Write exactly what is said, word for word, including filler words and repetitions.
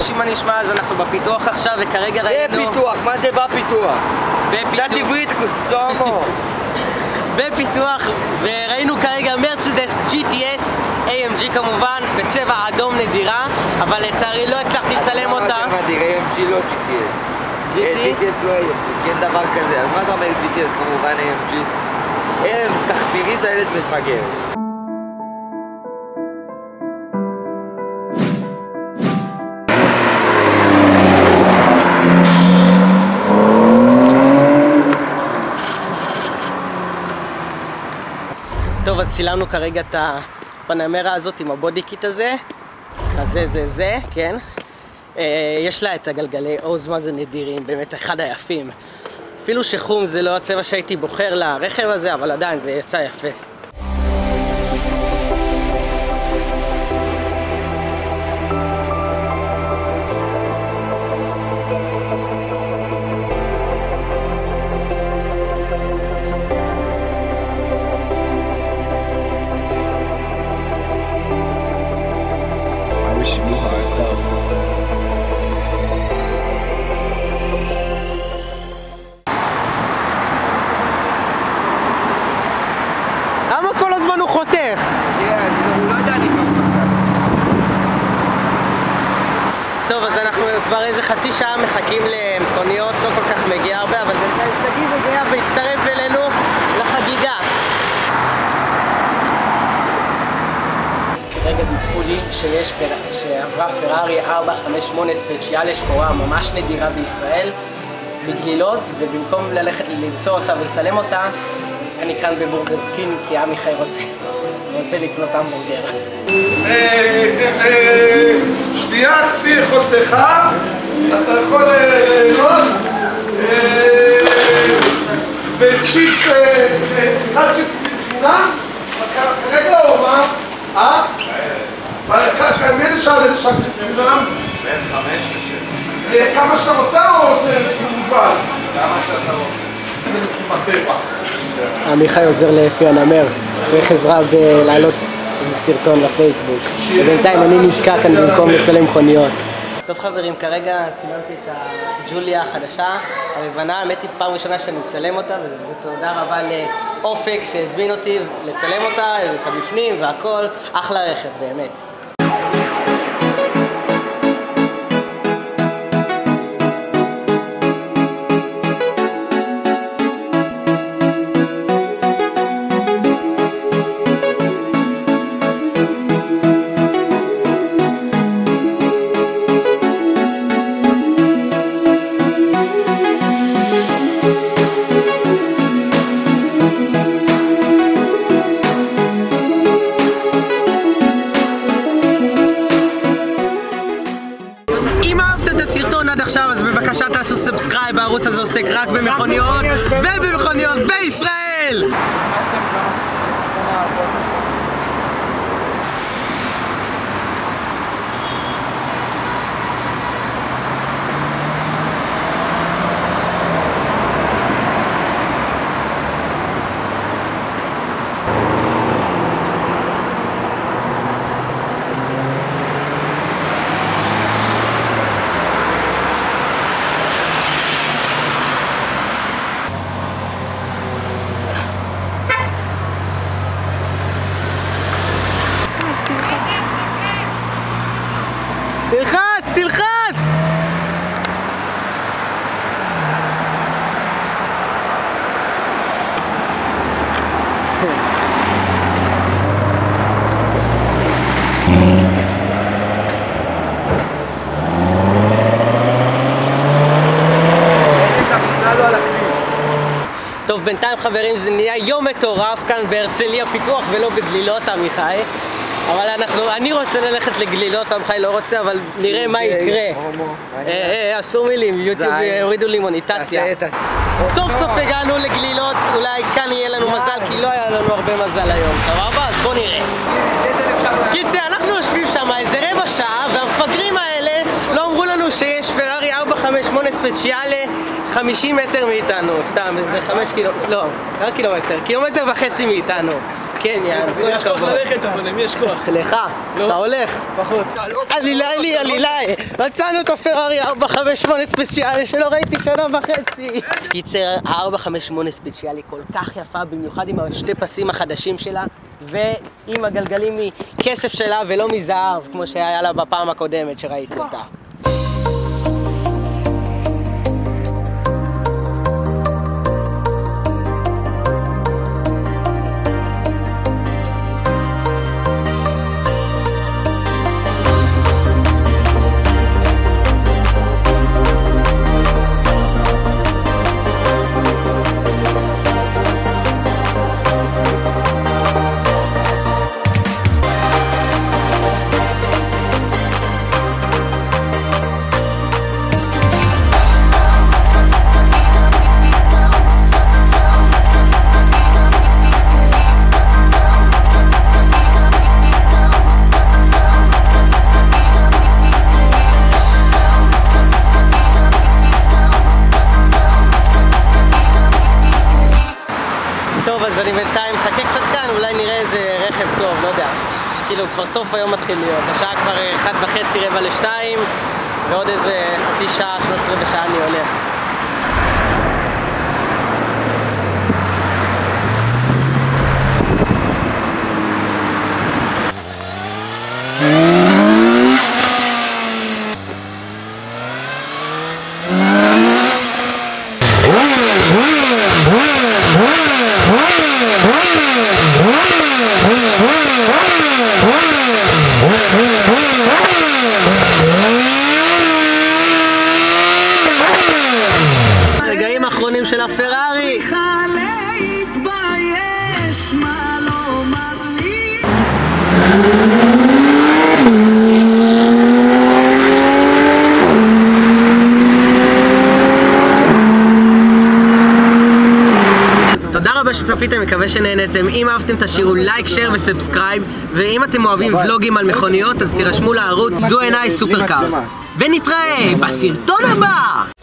יושי, מה נשמע? אז אנחנו בפיתוח עכשיו, וכרגע ראינו... בפיתוח? מה זה בפיתוח? בפיתוח. קצת עברית קוסומו. בפיתוח, וראינו כרגע מרצדס ג'י טי אס איי אם ג'י כמובן, בצבע אדום נדירה, אבל לצערי לא הצלחתי לצלם אותה. מה זה מדהים? איי אם ג'י לא ג'י טי אס. ג'י טי אס לא איי אם ג'י, כן דבר כזה. אז מה זה אומר ג'י טי אס כמובן איי אם ג'י? אין, תחבירית הילד מפגר. טוב, אז צילמנו כרגע את הפנמרה הזאת עם הבודי קיט הזה. אז זה זה זה, כן. יש לה את הגלגלי עוז, מה זה נדירים, באמת אחד היפים. אפילו שחום זה לא הצבע שהייתי בוחר לרכב הזה, אבל עדיין זה יצא יפה. למה כל הזמן הוא חותך? כן, הוא לא יודע לקרוא אותה. טוב, אז אנחנו כבר איזה חצי שעה מחכים למכוניות, לא כל כך מגיע הרבה, אבל בינתיים שגיא מגיע והצטרף אלינו לחגיגה. כרגע דיווחו לי שיש פר... שעברה פרארי ארבע חמש שמונה ספציאלה שקורה ממש נדירה בישראל בגלילות, ובמקום ללכת למצוא אותה ולצלם אותה, אני כאן בבורגזקין כי עמיחי רוצה, רוצה לקנות המבורגר. שתייה כפי יכולתך, אתה יכול ליהנות, והקשיב שיחת של תמונה, כרגע הוא אמר, אה? מי נשאר לשם של תמונה? בין חמש ושם. כמה שאתה רוצה או זה מוגבל? כמה שאתה רוצה. עמיחי עוזר לאפי הנמר, צריך עזרה בלהעלות איזה סרטון לפייסבוק, ובינתיים אני נתקע כאן במקום לצלם מכוניות. טוב חברים, כרגע צילמתי את הג'וליה החדשה, הלבנה, האמת היא פעם ראשונה שאני מצלם אותה, ותודה רבה לאופק שהזמין אותי לצלם אותה, את המפנים והכל, אחלה רכב באמת. עכשיו, אז בבקשה תעשו סאבסקרייב, הערוץ הזה עוסק רק במכוניות ובמכוניות בישראל! תלחץ, תלחץ! טוב, בינתיים חברים, זה נהיה יום מטורף כאן בהרצליה פיתוח ולא בגלילות, עמיחי. אבל אנחנו, אני רוצה ללכת לגלילות, עמיחי לא רוצה, אבל נראה מה יקרה. אסור מילים, יוטיוב הורידו לי מוניטציה. סוף סוף הגענו לגלילות, אולי כאן יהיה לנו מזל, כי לא היה לנו הרבה מזל היום, סבבה? אז בוא נראה. קיצר, אנחנו יושבים שם איזה רבע שעה, והמפגרים האלה לא אמרו לנו שיש פרארי ארבע חמש שמונה ספציאלה חמישים מטר מאיתנו, סתם, איזה חמש קילומטר, לא, כמה קילומטר? קילומטר וחצי מאיתנו. כן, יאללה. יש כוח ללכת, אבל למי יש כוח? לך, אתה הולך. פחות. עלילה לי, עלילה. מצאנו את הפרארי ארבע חמש שמונה ספציאלי שלא ראיתי שנה וחצי. קיצר, ה-ארבע חמש שמונה ספציאלי כל כך יפה, במיוחד עם השתי פסים החדשים שלה, ועם הגלגלים מכסף שלה ולא מזהב, כמו שהיה לה בפעם הקודמת שראיתי אותה. טוב, אז אני בינתיים מחכה קצת כאן, אולי נראה איזה רכב טוב, לא יודע. כאילו, כבר סוף היום מתחיל להיות. השעה כבר אחת וחצי, רבע לשתיים, ועוד איזה חצי שעה, שלושת רבע שעה אני הולך. רגעים האחרונים של הפרארי. תודה רבה שצפיתם, מקווה שנהנתם. אם אהבתם תשאירו לייק, שייר וסאבסקרייב, ואם אתם אוהבים ולוגים על מכוניות אז תירשמו לערוץ דו אנד איי סופרקארס, ונתראה בסרטון הבא!